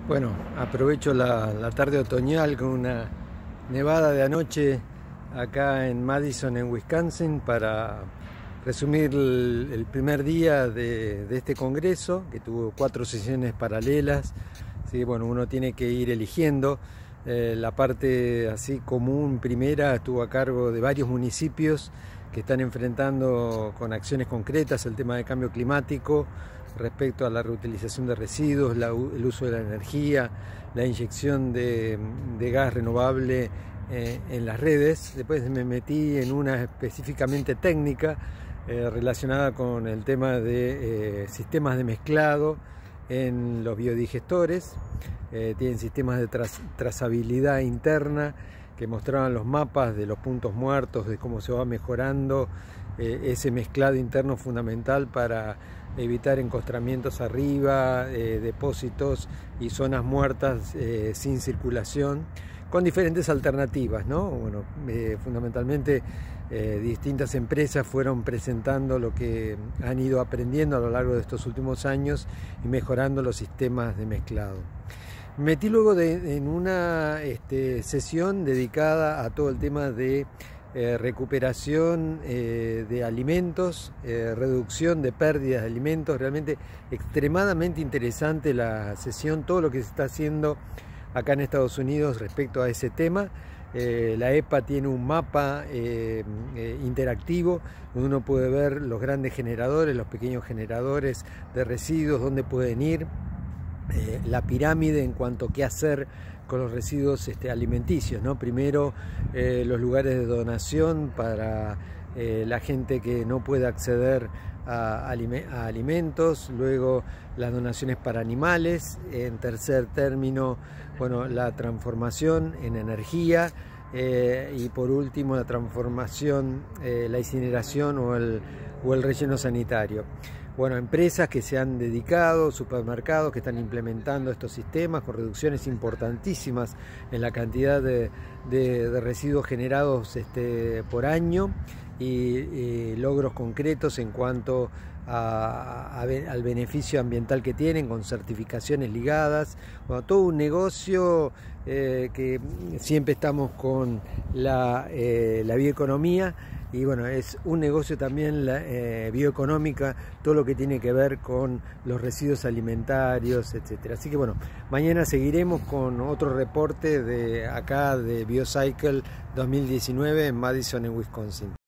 Bueno, aprovecho la tarde otoñal con una nevada de anoche acá en Madison, en Wisconsin, para resumir el primer día de este congreso, que tuvo 4 sesiones paralelas. Así que bueno, uno tiene que ir eligiendo. La parte así común primera estuvo a cargo de varios municipios que están enfrentando con acciones concretas el tema de cambio climático respecto a la reutilización de residuos, el uso de la energía, la inyección de gas renovable en las redes. Después me metí en una específicamente técnica relacionada con el tema de sistemas de mezclado en los biodigestores. Tienen sistemas de trazabilidad interna que mostraban los mapas de los puntos muertos, de cómo se va mejorando ese mezclado interno fundamental para evitar encostramientos arriba, depósitos y zonas muertas sin circulación, con diferentes alternativas, ¿no? Bueno, fundamentalmente distintas empresas fueron presentando lo que han ido aprendiendo a lo largo de estos últimos años y mejorando los sistemas de mezclado. Me metí luego en una sesión dedicada a todo el tema de recuperación de alimentos, reducción de pérdidas de alimentos. Realmente extremadamente interesante la sesión, todo lo que se está haciendo acá en Estados Unidos respecto a ese tema. La EPA tiene un mapa interactivo donde uno puede ver los grandes generadores, los pequeños generadores de residuos, dónde pueden ir, la pirámide en cuanto a qué hacer con los residuos alimenticios, ¿no? Primero los lugares de donación para la gente que no puede acceder a alimentos, luego las donaciones para animales, en tercer término, bueno, la transformación en energía, y por último la transformación, la incineración o el relleno sanitario. Bueno, empresas que se han dedicado, supermercados que están implementando estos sistemas con reducciones importantísimas en la cantidad de residuos generados por año y logros concretos en cuanto al beneficio ambiental que tienen, con certificaciones ligadas. Bueno, todo un negocio que siempre estamos con la bioeconomía. Y bueno, es un negocio también bioeconómica, todo lo que tiene que ver con los residuos alimentarios, etcétera. Así que bueno, mañana seguiremos con otro reporte de acá de BioCycle 2019 en Madison, en Wisconsin.